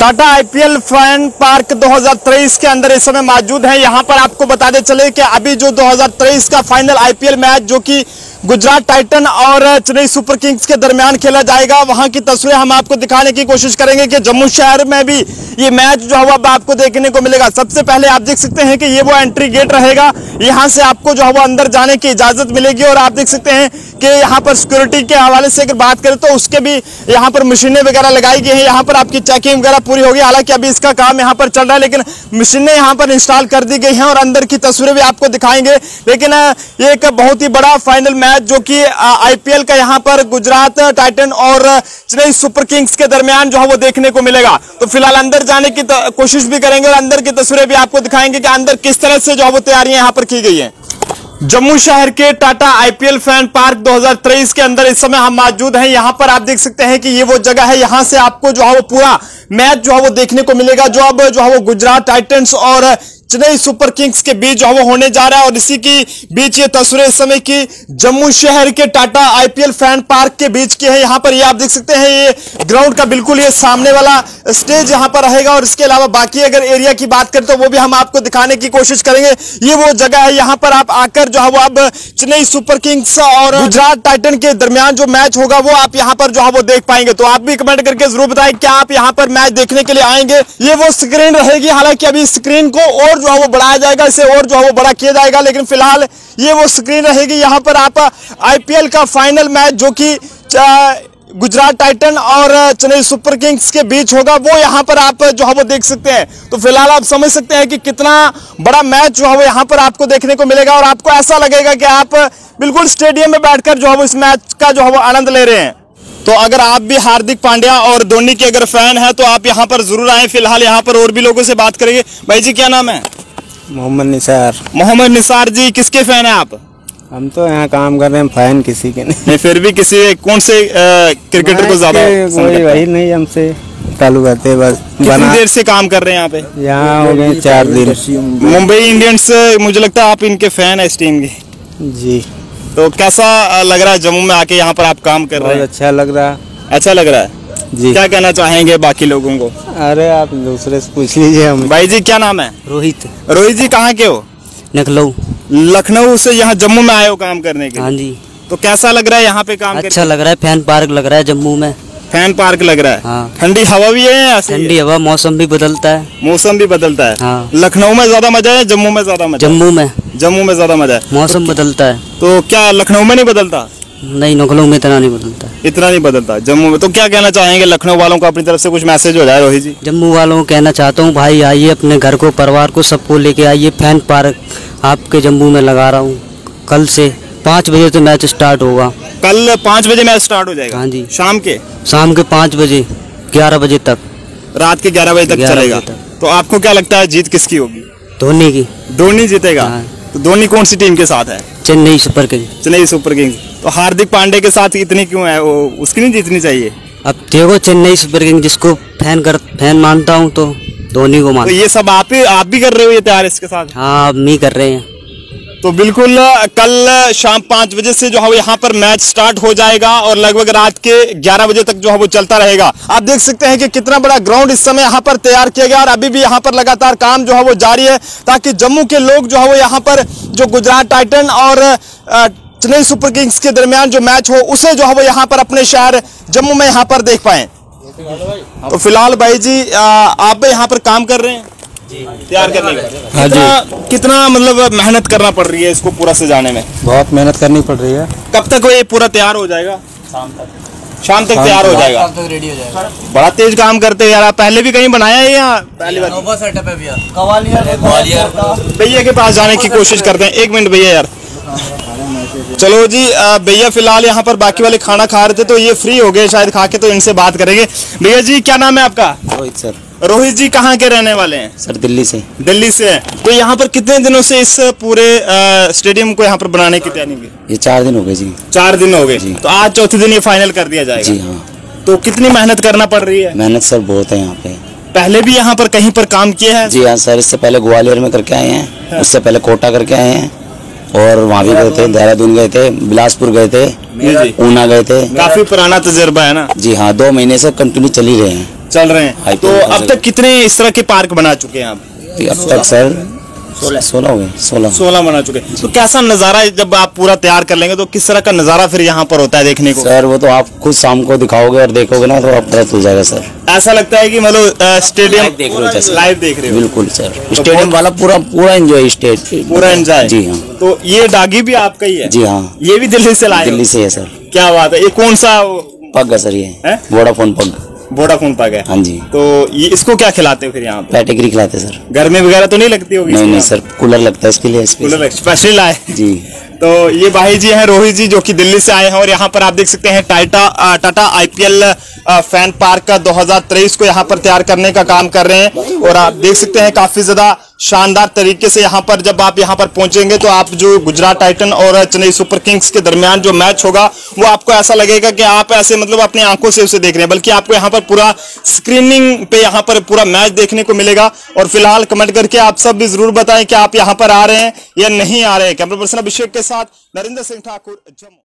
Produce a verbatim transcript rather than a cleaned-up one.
Tata IPL fan park दो हज़ार तेईस के अंदर इस समय मौजूद है। यहां पर आपको बताते चले कि अभी जो दो हज़ार तेईस का फाइनल आईपीएल मैच जो कि गुजरात टाइटन और चेन्नई सुपर किंग्स के दरमियान खेला जाएगा, वहां की तस्वीरें हम आपको दिखाने की कोशिश करेंगे कि जम्मू शहर में भी ये मैच जो है वो आपको देखने को मिलेगा। सबसे पहले आप देख सकते हैं कि ये वो एंट्री गेट रहेगा, यहां से आपको जो है वो अंदर जाने की इजाजत मिलेगी। और आप देख सकते हैं कि यहाँ पर सिक्योरिटी के हवाले से अगर बात करें तो उसके भी यहाँ पर मशीनें वगैरह लगाई गई हैं, यहाँ पर आपकी चेकिंग वगैरह पूरी होगी। हालांकि अभी इसका काम यहाँ पर चल रहा है, लेकिन मशीनें यहाँ पर इंस्टॉल कर दी गई हैं और अंदर की तस्वीरें भी आपको दिखाएंगे। लेकिन ये एक बहुत ही बड़ा फाइनल मैच जो कि आईपीएल का यहाँ पर गुजरात टाइटन और चेन्नई सुपर किंग्स के दरमियान जो है वो देखने को मिलेगा। तो फिलहाल अंदर जाने की कोशिश भी करेंगे और अंदर की तस्वीरें भी आपको दिखाएंगे कि अंदर किस तरह से जो है वो तैयारियां यहाँ पर की गई हैं। जम्मू शहर के टाटा आईपीएल फैन पार्क दो हज़ार तेईस के अंदर इस समय हम मौजूद हैं। यहां पर आप देख सकते हैं कि ये वो जगह है, यहां से आपको जो है वो पूरा मैच जो है वो देखने को मिलेगा, जो अब जो है वो गुजरात टाइटंस और चेन्नई सुपर किंग्स के बीच जो है वो होने जा रहा है। और इसी की बीच ये तस्वीरें इस समय की जम्मू शहर के टाटा आईपीएल फैन पार्क के बीच की है। यहाँ पर ये आप देख सकते हैं, ये ग्राउंड का बिल्कुल ये सामने वाला स्टेज यहाँ पर रहेगा। और इसके अलावा बाकी अगर एरिया की बात करें तो वो भी हम आपको दिखाने की कोशिश करेंगे। ये वो जगह है, यहाँ पर आप आकर जो है वो अब चेन्नई सुपर किंग्स और गुजरात टाइटन के दरमियान जो मैच होगा वो आप यहाँ पर जो है वो देख पाएंगे। तो आप भी कमेंट करके जरूर बताएं क्या आप यहाँ पर मैच देखने के लिए आएंगे। ये वो स्क्रीन रहेगी, हालांकि अभी स्क्रीन को और जो है वो बढ़ाया जाएगा, इसे और जो है वो बड़ा किया जाएगा, लेकिन फिलहाल ये वो स्क्रीन रहेगी। यहाँ पर आप आईपीएल का फाइनल मैच जो कि गुजरात टाइटन और चेन्नई सुपर किंग्स के बीच होगा वो यहाँ पर आप जो है वो देख सकते हैं। तो फिलहाल आप समझ सकते हैं कि कितना बड़ा मैच जो है वो यहाँ पर आपको देखने को मिलेगा और आपको ऐसा लगेगा कि आप बिल्कुल स्टेडियम में बैठकर जो है वो इस मैच का जो है वो आनंद ले रहे हैं। तो अगर आप भी हार्दिक पांड्या और धोनी के अगर फैन हैं तो आप यहाँ पर जरूर आए। फिलहाल यहाँ पर और भी लोगों से बात करेंगे। भाई जी क्या नाम है? मोहम्मद निसार। मोहम्मद निसार जी, किसके फैन हैं आप? हम तो यहाँ काम कर रहे हैं, फैन किसी के नहीं। नहीं, फिर भी किसी कौन से क्रिकेटर को ज्यादा? वही वही नहीं, हमसे चालू करते बस। कितनी देर से काम कर रहे हैं यहाँ पे? यहाँ हो गए चार दिन। मुंबई इंडियंस, मुझे लगता है आप इनके फैन है इस टीम के। जी। तो कैसा लग रहा है जम्मू में आके यहाँ पर आप काम कर रहे हैं? अच्छा लग रहा है। अच्छा लग रहा है जी। क्या कहना चाहेंगे बाकी लोगों को? अरे आप दूसरे से पूछ लीजिए। हम भाई जी क्या नाम है? रोहित। रोहित जी कहाँ के हो? लखनऊ। लखनऊ से यहाँ जम्मू में आए हो काम करने के लिए? हाँ जी। तो कैसा लग रहा है यहाँ पे काम? अच्छा लग रहा है, फैन पार्क लग रहा है जम्मू में। फैन पार्क लग रहा है। हाँ। ठंडी हवा भी है? ठंडी हवा, मौसम भी बदलता है। मौसम भी बदलता है। हाँ। लखनऊ में ज्यादा मजा है, जम्मू में ज्यादा मजा? जम्मू में। जम्मू में ज्यादा मजा है। मौसम बदलता है। तो क्या लखनऊ में नहीं बदलता? नहीं, लखनऊ में इतना नहीं बदलता। इतना नहीं बदलता जम्मू में। तो क्या कहना चाहेंगे लखनऊ वालों को, अपनी तरफ से कुछ मैसेज हो जाए रोहित जी? जम्मू वालों को कहना चाहता हूँ, भाई आइए, अपने घर को, परिवार को, सबको लेके आइए। फैन पार्क आपके जम्मू में लगा रहा हूँ। कल से पाँच बजे से मैच स्टार्ट होगा। कल पाँच बजे मैच स्टार्ट हो जाएगा? हाँ जी। शाम के? शाम के पाँच बजे, ग्यारह बजे तक, रात के ग्यारह बजे तक चलेगा। तो आपको क्या लगता है जीत किसकी होगी? धोनी की। धोनी जीतेगा? हाँ। तो धोनी कौन सी टीम के साथ है? Chennai super kings. Chennai super kings. तो हार्दिक पांडे के साथ इतनी क्यों है? वो उसकी नहीं जीतनी चाहिए? अब देखो, चेन्नई सुपर किंग्स जिसको फैन कर फैन मानता हूँ तो धोनी को मानता। तो ये सब आप ही आप भी कर रहे हो ये तैयार इसके साथ? हाँ, अब नहीं कर रहे हैं। तो बिल्कुल कल शाम पाँच बजे से जो है यहाँ पर मैच स्टार्ट हो जाएगा और लगभग रात के ग्यारह बजे तक जो है वो चलता रहेगा। आप देख सकते हैं कि कितना बड़ा ग्राउंड इस समय यहाँ पर तैयार किया गया और अभी भी यहाँ पर लगातार काम जो है वो जारी है, ताकि जम्मू के लोग जो है वो यहाँ पर जो गुजरात टाइटन और चेन्नई सुपर किंग्स के दरमियान जो मैच हो उसे जो है वो यहाँ पर अपने शहर जम्मू में यहाँ पर देख पाए। तो फिलहाल भाई जी आप यहाँ पर काम कर रहे हैं तैयार करने का? हाँ जी। कितना मतलब मेहनत करना पड़ रही है इसको पूरा सजाने में? बहुत मेहनत करनी पड़ रही है। कब तक ये पूरा तैयार हो जाएगा? शाम तक। शाम तक तैयार हो जाएगा? तक रेडी हो जाएगा। बड़ा तेज काम करते हैं यार। पहले भी कहीं बनाया है या पहली बार? नोवा सेटअप है भैया। ग्वालियर ग्वालियर। भैया के पास जाने की कोशिश करते हैं। एक मिनट भैया यार। चलो जी, भैया फिलहाल यहाँ पर बाकी वाले खाना खा रहे थे तो ये फ्री हो गए शायद खा के, तो इनसे बात करेंगे। भैया जी क्या नाम है आपका? रोहित सर। रोहित जी कहाँ के रहने वाले हैं? सर दिल्ली से। दिल्ली से है। तो यहाँ पर कितने दिनों से इस पूरे स्टेडियम को यहाँ पर बनाने की तैयारी की? ये चार दिन हो गए जी। चार दिन हो गए। तो आज चौथे दिन ये फाइनल कर दिया जाएगा? जी हाँ। तो कितनी मेहनत करना पड़ रही है? मेहनत सर बहुत है यहाँ पे। पहले भी यहाँ पर कहीं पर काम किए हैं? जी हाँ सर, इससे पहले ग्वालियर में करके आए हैं, उससे पहले कोटा करके आए हैं और वहाँ भी गए थे, देहरादून गए थे, बिलासपुर गए थे, ऊना गए थे। काफी पुराना तजुर्बा है ना? जी हाँ, दो महीने से कंटिन्यू चल ही रहे हैं। चल रहे हैं। तो अब तक कितने इस तरह के पार्क बना चुके हैं आप? अब तक सर सोलह सोलह हो गए सोलह सोलह बना चुके। तो कैसा नजारा है जब आप पूरा तैयार कर लेंगे, तो किस तरह का नजारा फिर यहाँ पर होता है देखने को? सर वो तो आप खुद शाम को दिखाओगे और देखोगे ना तो आप पता चल जाएगा सर। ऐसा लगता है कि मतलब स्टेडियम देख रहे हो जैसे लाइव देख रहे हो? बिल्कुल सर, स्टेडियम वाला पूरा पूरा एंजॉय स्टेज पूरा एंजॉय। जी हाँ। तो ये डागी भी आपका ही है? जी हाँ, ये भी दिल्ली से लाए? दिल्ली से है सर। क्या बात है। ये कौन सा पग है सर? ये वोडाफोन पग। वोडाफोन पग है? हाँ जी। तो ये इसको क्या खिलाते हो फिर यहाँ पे? पैटिग्री खिलाते सर। गर्मी वगैरह तो नहीं लगती होगी? नहीं नहीं सर, कूलर लगता है इसके लिए। कूलर स्पेशल लाए जी। तो ये भाई जी हैं रोहित जी, जो कि दिल्ली से आए हैं, और यहाँ पर आप देख सकते हैं Tata Tata IPL fan park का दो हज़ार तेईस को यहाँ पर तैयार करने का काम कर रहे हैं। और आप देख सकते हैं काफी ज्यादा शानदार तरीके से यहाँ पर जब आप यहाँ पर पहुंचेंगे तो आप जो गुजरात टाइटन और चेन्नई सुपर किंग्स के दरमियान जो मैच होगा वो आपको ऐसा लगेगा कि आप ऐसे मतलब अपनी आंखों से उसे देख रहे हैं, बल्कि आपको यहाँ पर पूरा स्क्रीनिंग पे यहाँ पर पूरा मैच देखने को मिलेगा। और फिलहाल कमेंट करके आप सब भी जरूर बताएं कि आप यहाँ पर आ रहे हैं या नहीं आ रहे हैं। कैमरा पर्सन अभिषेक के साथ नरेंद्र सिंह ठाकुर, जम्मू।